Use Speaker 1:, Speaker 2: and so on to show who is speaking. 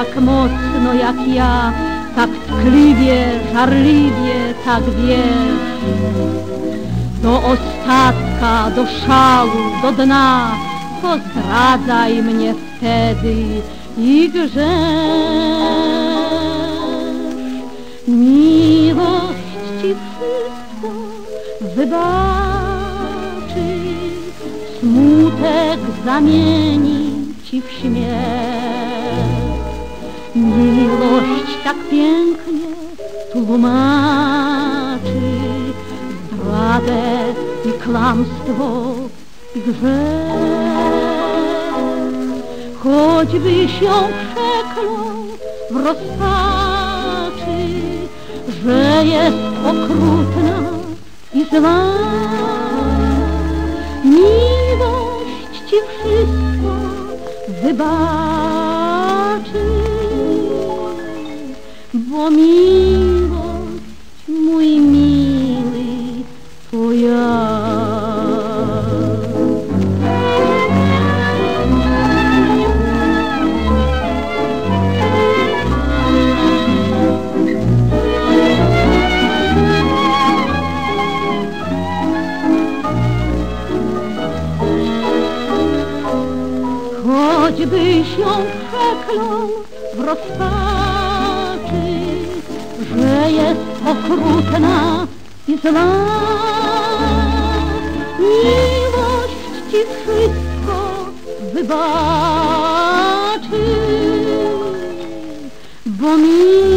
Speaker 1: tak mocno jak ja, tak tkliwie, żarliwie, tak wiesz. Do ostatka, do szału, do dna, pozdradzaj mnie wtedy i grzesz. Miłość ci wszystko wybaczy, smutek zamieni ci w śmiech. Miłość tak pięknie tłumaczy zdradę i kłamstwo i grzech. Choćbyś ją przeklął w rozpaczy, że jest okrutna i zła, miłość ci wszystko wybaczy, bo miłość, mój miły, to ja. Choćbyś ją przeklął w rozpaczy, że jest okrutna i zła, miłość ci wszystko wybaczy, bo